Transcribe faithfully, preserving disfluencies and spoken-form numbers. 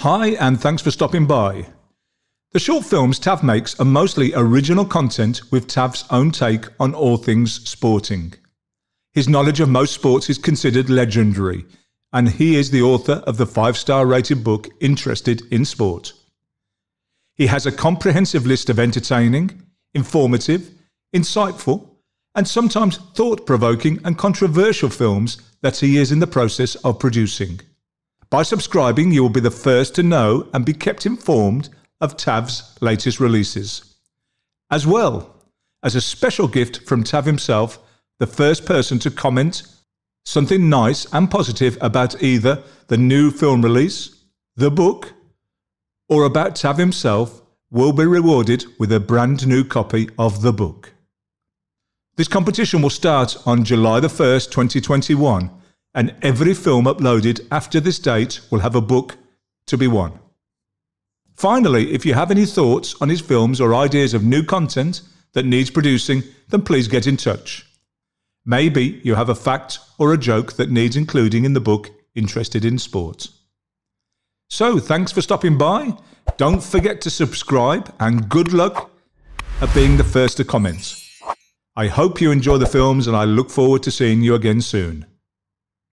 Hi, and thanks for stopping by. The short films Tav makes are mostly original content with Tav's own take on all things sporting. His knowledge of most sports is considered legendary, and he is the author of the five-star rated book Interested in Sport. He has a comprehensive list of entertaining, informative, insightful, and sometimes thought-provoking and controversial films that he is in the process of producing. By subscribing, you will be the first to know and be kept informed of Tav's latest releases. As well, as a special gift from Tav himself, the first person to comment something nice and positive about either the new film release, the book, or about Tav himself will be rewarded with a brand new copy of the book. This competition will start on July the first, twenty twenty-one, and every film uploaded after this date will have a book to be won. Finally, if you have any thoughts on his films or ideas of new content that needs producing, then please get in touch. Maybe you have a fact or a joke that needs including in the book Interested in Sport. So, thanks for stopping by. Don't forget to subscribe, and good luck at being the first to comment. I hope you enjoy the films, and I look forward to seeing you again soon.